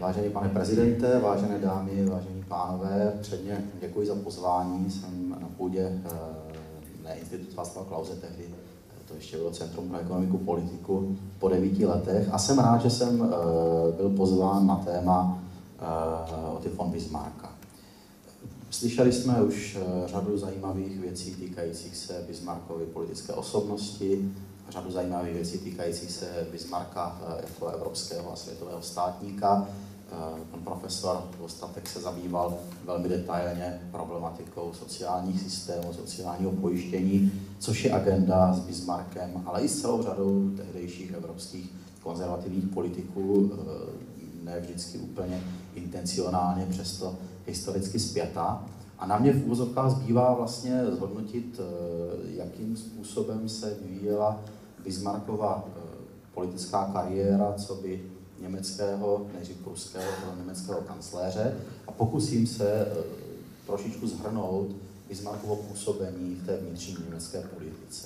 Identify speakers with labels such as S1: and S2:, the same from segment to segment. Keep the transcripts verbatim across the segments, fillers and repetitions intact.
S1: Vážený pane prezidente, vážené dámy, vážení pánové, předně děkuji za pozvání. Jsem na půdě ne Institutu Václava Klause, tehdy to ještě bylo Centrum pro ekonomiku politiku po devíti letech. A jsem rád, že jsem byl pozván na téma Otto von Bismarcka. Slyšeli jsme už řadu zajímavých věcí týkajících se Bismarckovy politické osobnosti, řadu zajímavých věcí týkajících se Bismarcka jako evropského a světového státníka. Pan profesor Vostatek se zabýval velmi detailně problematikou sociálních systémů, sociálního pojištění, což je agenda s Bismarckem, ale i s celou řadou tehdejších evropských konzervativních politiků, ne vždycky úplně intencionálně, přesto historicky spjatá. A na mě v úvozovkách zbývá vlastně zhodnotit, jakým způsobem se vyvíjela Bismarckova politická kariéra, co by německého, nejdřív pruského, německého kancléře, a pokusím se trošičku shrnout Bismarckovo působení v té vnitřní německé politice.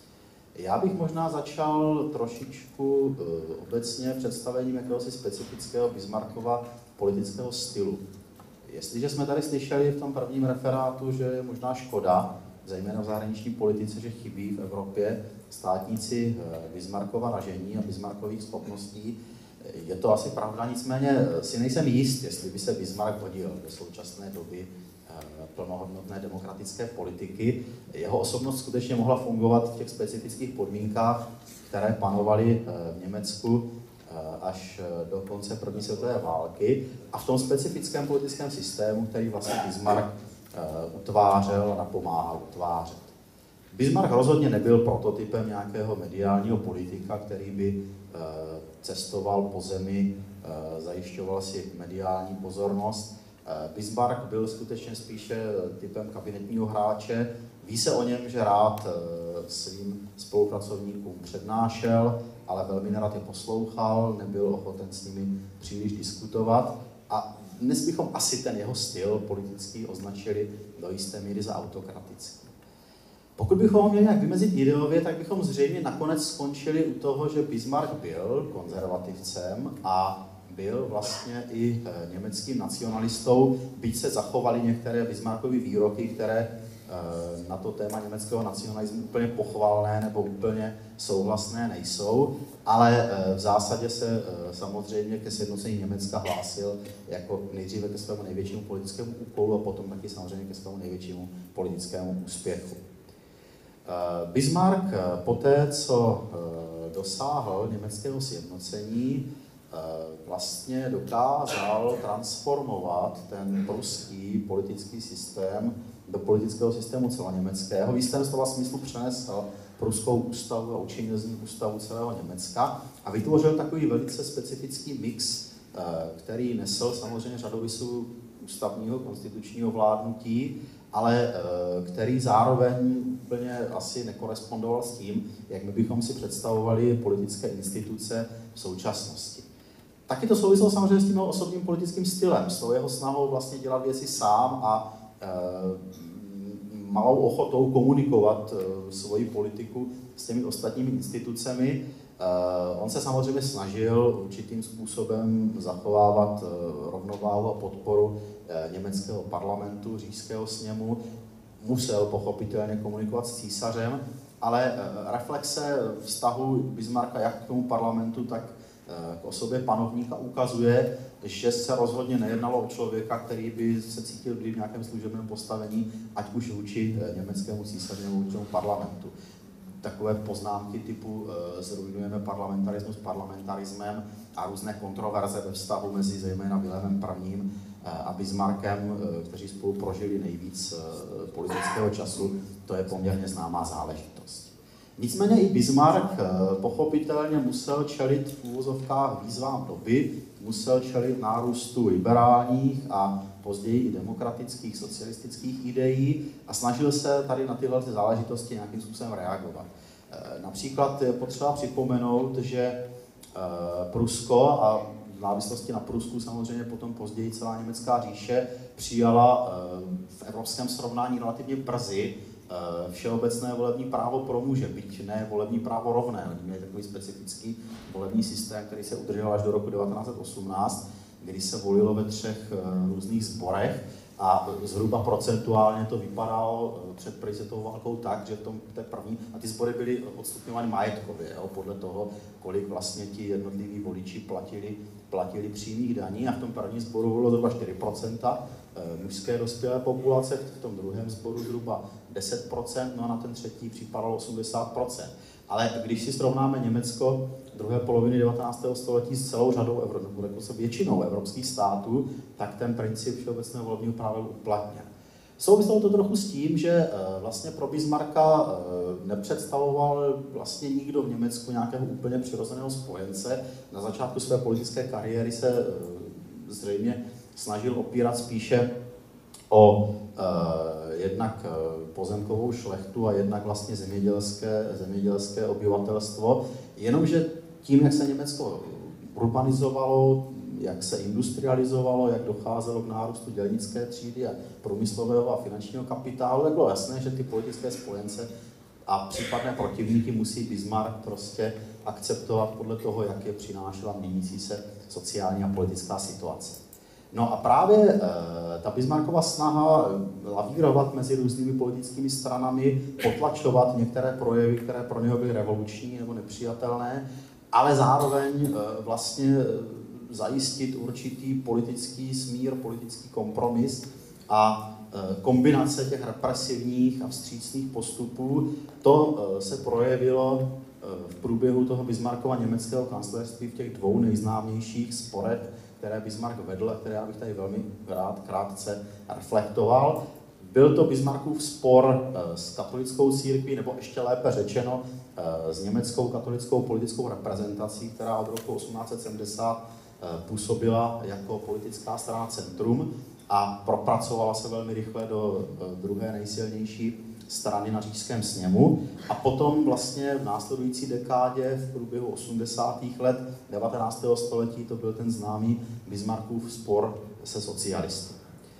S1: Já bych možná začal trošičku obecně představením jakéhosi specifického Bismarckova politického stylu. Jestliže jsme tady slyšeli v tom prvním referátu, že je možná škoda, zejména v zahraniční politice, že chybí v Evropě státníci Bismarckova ražení a Bismarckových schopností, je to asi pravda, nicméně si nejsem jist, jestli by se Bismarck hodil do současné doby plnohodnotné demokratické politiky. Jeho osobnost skutečně mohla fungovat v těch specifických podmínkách, které panovaly v Německu až do konce první světové války a v tom specifickém politickém systému, který vlastně Bismarck utvářel a napomáhal utvářet. Bismarck rozhodně nebyl prototypem nějakého mediálního politika, který by cestoval po zemi, zajišťoval si mediální pozornost. Bismarck byl skutečně spíše typem kabinetního hráče. Ví se o něm, že rád svým spolupracovníkům přednášel, ale velmi nerad je poslouchal, nebyl ochoten s nimi příliš diskutovat. A dnes bychom asi ten jeho styl politický označili do jisté míry za autokratický. Pokud bychom ho měli nějak vymezit ideově, tak bychom zřejmě nakonec skončili u toho, že Bismarck byl konzervativcem a byl vlastně i německým nacionalistou, byť se zachovaly některé Bismarckovy výroky, které na to téma německého nacionalismu úplně pochvalné nebo úplně souhlasné nejsou, ale v zásadě se samozřejmě ke sjednocení Německa hlásil jako nejdříve ke svému největšímu politickému úkolu a potom taky samozřejmě ke svému největšímu politickému úspěchu. Bismarck poté, co dosáhl německého sjednocení, vlastně dokázal transformovat ten pruský politický systém do politického systému celoněmeckého. V jistém slova smyslu přenesl pruskou ústavu a učení ústavu celého Německa a vytvořil takový velice specifický mix, který nesl samozřejmě řadovisu ústavního konstitučního vládnutí, ale který zároveň úplně asi nekorespondoval s tím, jak my bychom si představovali politické instituce v současnosti. Taky to souviselo samozřejmě s tím jeho osobním politickým stylem, s tou jeho snahou vlastně dělat věci sám a e, malou ochotou komunikovat e, svoji politiku s těmi ostatními institucemi. E, on se samozřejmě snažil určitým způsobem zachovávat e, rovnováhu a podporu e, německého parlamentu, říšského sněmu. Musel pochopitelně komunikovat s císařem, ale e, reflexe vztahu Bismarcka jak k tomu parlamentu, tak k osobě panovníka ukazuje, že se rozhodně nejednalo o člověka, který by se cítil být v nějakém služebném postavení, ať už vůči německému císaři nebo vůči parlamentu. Takové poznámky typu zrujnujeme parlamentarismus parlamentarismem a různé kontroverze ve vztahu mezi zejména Wilhelmem prvním a Bismarckem, kteří spolu prožili nejvíc politického času, to je poměrně známá záležitost. Nicméně i Bismarck pochopitelně musel čelit v úvozovkách výzvám doby, musel čelit nárůstu liberálních a později i demokratických, socialistických ideí a snažil se tady na tyhle záležitosti nějakým způsobem reagovat. Například je potřeba připomenout, že Prusko a v závislosti na Prusku samozřejmě potom později celá německá říše přijala v evropském srovnání relativně brzy všeobecné volební právo pro muže, byť ne volební právo rovné. Oni měli takový specifický volební systém, který se udržel až do roku devatenáct set osmnáct. kdy se volilo ve třech různých sborech a zhruba procentuálně to vypadalo před první světovou válkou tak, že v tom, té první, a ty sbory byly odstupňovány majetkově, jo, podle toho, kolik vlastně ti jednotliví voliči platili, platili přímých daní, a v tom prvním sboru bylo zhruba čtyři procenta mužské dospělé populace, v tom druhém sboru zhruba deset procent, no a na ten třetí připadalo osmdesát procent. Ale když si srovnáme Německo druhé poloviny devatenáctého století s celou řadou, nebo se většinou evropských států, tak ten princip všeobecného volebního práva byl uplatněn. Souviselo to trochu s tím, že vlastně pro Bismarcka nepředstavoval vlastně nikdo v Německu nějakého úplně přirozeného spojence. Na začátku své politické kariéry se zřejmě snažil opírat spíše o eh, jednak pozemkovou šlechtu a jednak vlastně zemědělské, zemědělské obyvatelstvo. Jenomže tím, jak se Německo urbanizovalo, jak se industrializovalo, jak docházelo k nárůstu dělnické třídy a průmyslového a finančního kapitálu, tak bylo jasné, že ty politické spojence a případné protivníky musí Bismarck prostě akceptovat podle toho, jak je přinášela měnící se sociální a politická situace. No a právě e, ta Bismarckova snaha lavírovat mezi různými politickými stranami, potlačovat některé projevy, které pro něho byly revoluční nebo nepřijatelné, ale zároveň e, vlastně zajistit určitý politický smír, politický kompromis a e, kombinace těch represivních a vstřícných postupů, to e, se projevilo e, v průběhu toho Bismarckova německého kancléřství v těch dvou nejznámějších sporech, které Bismarck vedl a které já bych tady velmi rád krátce reflektoval. Byl to Bismarckův spor s katolickou církví, nebo ještě lépe řečeno s německou katolickou politickou reprezentací, která od roku osmnáct set sedmdesát působila jako politická strana Centrum a propracovala se velmi rychle do druhé nejsilnější strany na Říšském sněmu. A potom vlastně v následující dekádě, v průběhu osmdesátých let devatenáctého století, to byl ten známý Bismarckův spor se socialisty.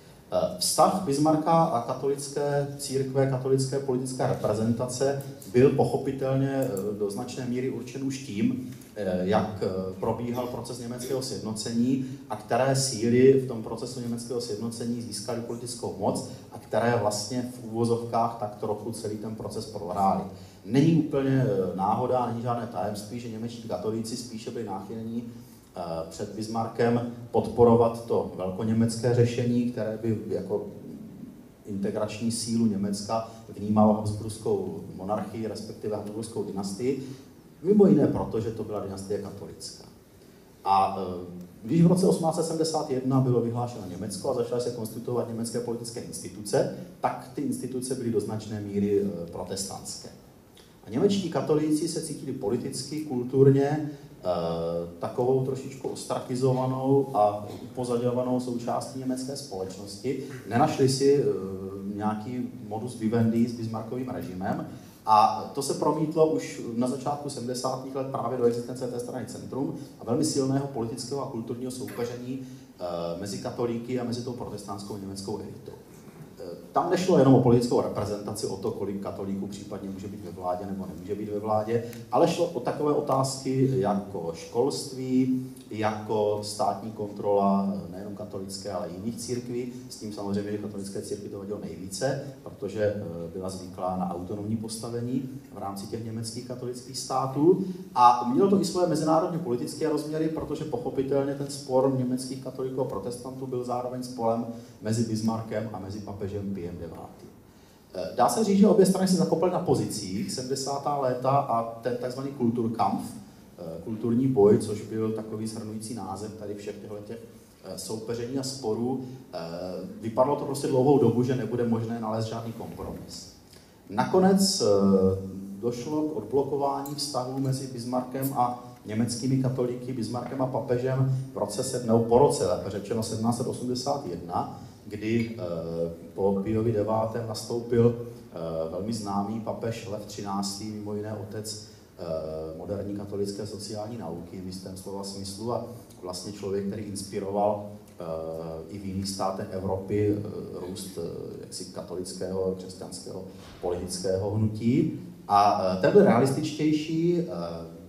S1: Vztah Bismarcka a katolické církve, katolické politické reprezentace byl pochopitelně do značné míry určen už tím, jak probíhal proces německého sjednocení a které síly v tom procesu německého sjednocení získaly politickou moc a které vlastně v úvozovkách tak trochu celý ten proces prohrály. Není úplně náhoda, není žádné tajemství, že němečtí katolíci spíše byli náchylní před Bismarckem podporovat to velkoněmecké řešení, které by jako integrační sílu Německa vnímalo habsburskou monarchii, respektive habsburskou dynastii, mimo jiné proto, že to byla dynastie katolická. A když v roce osmnáct set sedmdesát jedna bylo vyhlášeno Německo a začaly se konstituovat německé politické instituce, tak ty instituce byly do značné míry protestantské. A němečtí katolíci se cítili politicky, kulturně takovou trošičku ostrakizovanou a upozaďovanou součástí německé společnosti. Nenašli si nějaký modus vivendi s Bismarckovým režimem a to se promítlo už na začátku sedmdesátých let právě do existence té strany Centrum a velmi silného politického a kulturního soupeření mezi katolíky a mezi tou protestantskou německou elitou. Tam nešlo jenom o politickou reprezentaci, o to, kolik katolíků případně může být ve vládě nebo nemůže být ve vládě, ale šlo o takové otázky jako školství, jako státní kontrola nejenom katolické, ale i jiných církví. S tím samozřejmě, že katolické církvi to vadilo nejvíce, protože byla zvyklá na autonomní postavení v rámci těch německých katolických států. A mělo to i svoje mezinárodně politické rozměry, protože pochopitelně ten spor německých katolíků a protestantů byl zároveň sporem mezi Bismarckem a mezi papežem Piem devátým. Dá se říct, že obě strany se zakoply na pozicích sedmdesátá léta a ten tzv. Kulturkampf, kulturní boj, což byl takový shrnující název tady všech těch soupeření a sporů. Vypadalo to prostě dlouhou dobu, že nebude možné nalézt žádný kompromis. Nakonec došlo k odblokování vztahů mezi Bismarckem a německými katolíky, Bismarckem a papežem v roce, nebo po roce, lépe řečeno sedmnáct set osmdesát jedna, kdy po Piovi devátém nastoupil velmi známý papež Lev třináctý, mimo jiné otec moderní katolické sociální nauky v jistém slova smyslu a vlastně člověk, který inspiroval i v jiných státech Evropy růst jaksi katolického, křesťanského politického hnutí. A ten byl realističtější,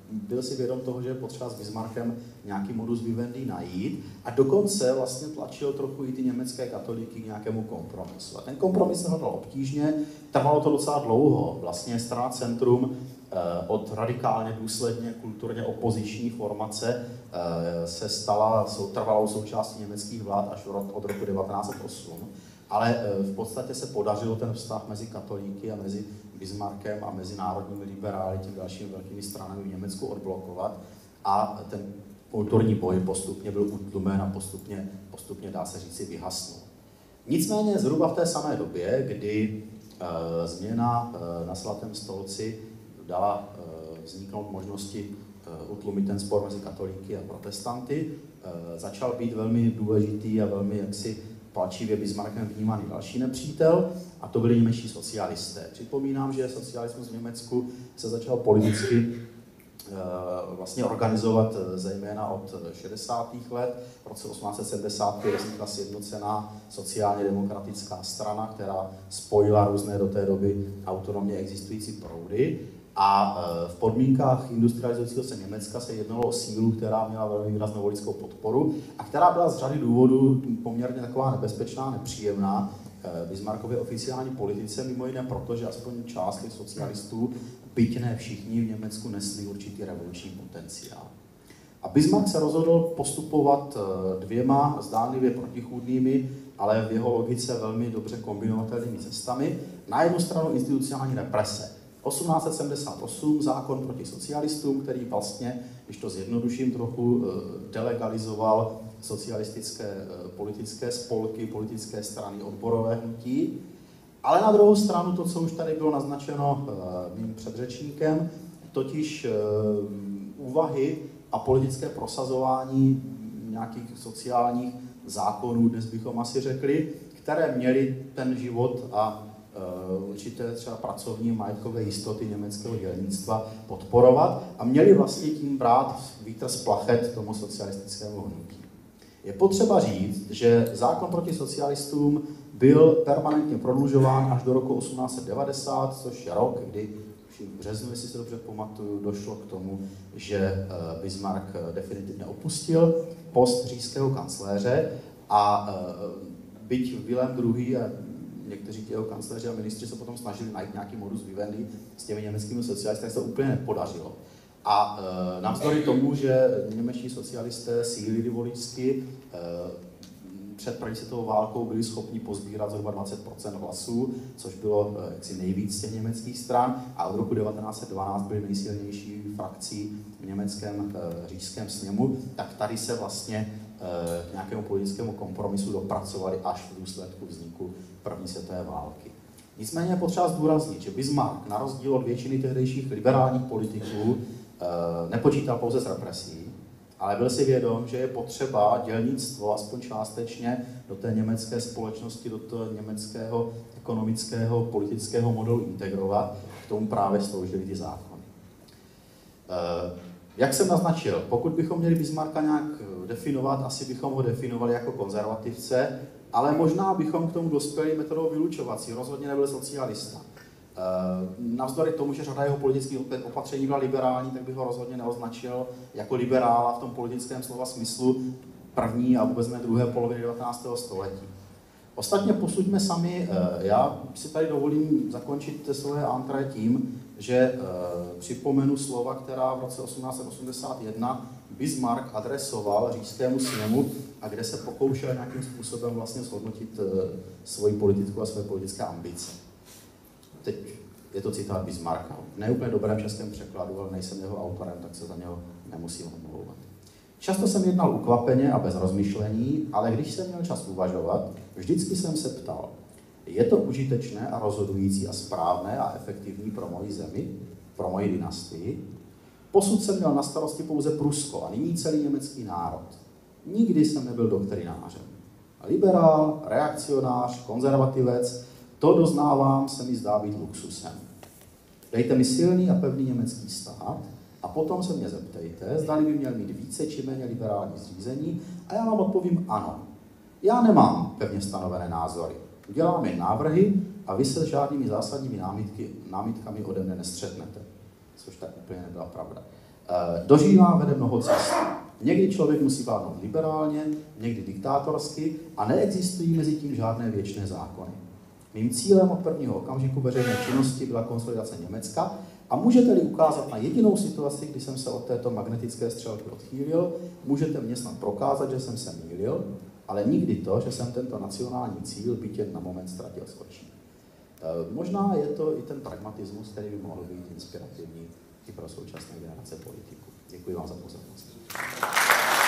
S1: byl si vědom toho, že je potřeba s Bismarckem nějaký modus vivendi najít a dokonce vlastně tlačil trochu i ty německé katolíky k nějakému kompromisu. A ten kompromis se hledal obtížně, trvalo to docela dlouho. Vlastně strana Centrum od radikálně důsledně kulturně opoziční formace se stala trvalou součástí německých vlád až od roku devatenáct set osm. Ale v podstatě se podařilo ten vztah mezi katolíky a mezi Bismarckem a mezi národními liberály, těmi dalšími velkými stranami v Německu odblokovat a ten kulturní boj postupně byl utlumen a postupně, postupně dá se říci, vyhasnul. Nicméně zhruba v té samé době, kdy e, změna e, na Svatém stolci dala e, vzniknout možnosti e, utlumit ten spor mezi katolíky a protestanty, e, začal být velmi důležitý a velmi jaksi palčivě Bismarckem vnímaný další nepřítel, a to byli němečtí socialisté. Připomínám, že socialismus v Německu se začal politicky vlastně organizovat zejména od šedesátých let. V roce osmnáct set sedmdesát pět vznikla sjednocená sociálně demokratická strana, která spojila různé do té doby autonomně existující proudy. A v podmínkách industrializujícího se Německa se jednalo o sílu, která měla velmi výraznou voličskou podporu a která byla z řady důvodů poměrně taková nebezpečná, nepříjemná Bismarckově oficiální politice, mimo jiné proto, že aspoň část těch socialistů, byť ne všichni v Německu, nesli určitý revoluční potenciál. A Bismarck se rozhodl postupovat dvěma zdánlivě protichůdnými, ale v jeho logice velmi dobře kombinovatelnými cestami. Na jednu stranu institucionální represe. osmnáct set sedmdesát osm zákon proti socialistům, který vlastně, když to zjednoduším trochu, delegalizoval socialistické politické spolky, politické strany, odborové hnutí. Ale na druhou stranu to, co už tady bylo naznačeno mým předřečníkem, totiž úvahy a politické prosazování nějakých sociálních zákonů, dnes bychom asi řekli, které měly ten život a určité třeba pracovní majetkové jistoty německého dělnictva podporovat a měli vlastně tím brát vítr z plachet tomu socialistickému hnutí. Je potřeba říct, že zákon proti socialistům byl permanentně prodlužován až do roku osmnáct set devadesát, což je rok, kdy v březnu, jestli se dobře pamatuju, došlo k tomu, že Bismarck definitivně opustil post říšského kancléře a byť Vilém druhý. a někteří jeho kancléři a ministři se potom snažili najít nějaký modus vivendi s těmi německými socialisty, tak se to úplně nepodařilo. A e, navzdory tomu, že němečtí socialisté sílili voličsky, e, před první světovou válkou byli schopni pozbírat zhruba dvacet procent hlasů, což bylo e, jaksi nejvíc z těch německých stran, a od roku devatenáct set dvanáct byli nejsilnější frakcí v německém e, říšském sněmu, tak tady se vlastně k nějakému politickému kompromisu dopracovali až v důsledku vzniku první světové války. Nicméně je potřeba zdůraznit, že Bismarck na rozdíl od většiny tehdejších liberálních politiků nepočítal pouze s represí, ale byl si vědom, že je potřeba dělnictvo aspoň částečně do té německé společnosti, do toho německého ekonomického, politického modelu integrovat. K tomu právě sloužily ty zákony. Jak jsem naznačil, pokud bychom měli Bismarcka nějak definovat, asi bychom ho definovali jako konzervativce, ale možná bychom k tomu dospěli metodou vylučovací, rozhodně nebyl socialista. Navzdory tomu, že řada jeho politických opatření byla liberální, tak bych ho rozhodně neoznačil jako liberála v tom politickém slova smyslu první a vůbec ne druhé poloviny devatenáctého století. Ostatně posuďme sami, já si tady dovolím zakončit svoje entrée tím, že připomenu slova, která v roce osmnáct set osmdesát jedna Bismarck adresoval říšskému sněmu a kde se pokoušel nějakým způsobem vlastně shodnotit svoji politickou a své politické ambice. Teď je to citát Bismarcka. V neúplně dobrém českém překladu, ale nejsem jeho autorem, tak se za něho nemusím omlouvat. Často jsem jednal ukvapeně a bez rozmyšlení, ale když jsem měl čas uvažovat, vždycky jsem se ptal, je to užitečné a rozhodující a správné a efektivní pro moji zemi, pro moji dynastii? Posud jsem měl na starosti pouze Prusko a nyní celý německý národ. Nikdy jsem nebyl doktrinářem. Liberál, reakcionář, konzervativec, to doznávám se mi zdá být luxusem. Dejte mi silný a pevný německý stát a potom se mě zeptejte, zdali by měl mít více či méně liberální zřízení a já vám odpovím ano. Já nemám pevně stanovené názory. Udělám jen návrhy a vy se žádnými zásadními námitky, námitkami ode mne nestřetnete. Což tak úplně nebyla pravda. Dožívá vede mnoho cest. Někdy člověk musí vládnout liberálně, někdy diktátorsky a neexistují mezi tím žádné věčné zákony. Mým cílem od prvního okamžiku veřejné činnosti byla konsolidace Německa a můžete-li ukázat na jedinou situaci, kdy jsem se od této magnetické střelky odchýlil, můžete mě snad prokázat, že jsem se mýlil, ale nikdy to, že jsem tento nacionální cíl byť jen na moment ztratil z očí. E, možná je to i ten pragmatismus, který by mohl být inspirativní i pro současné generace politiků. Děkuji vám za pozornost.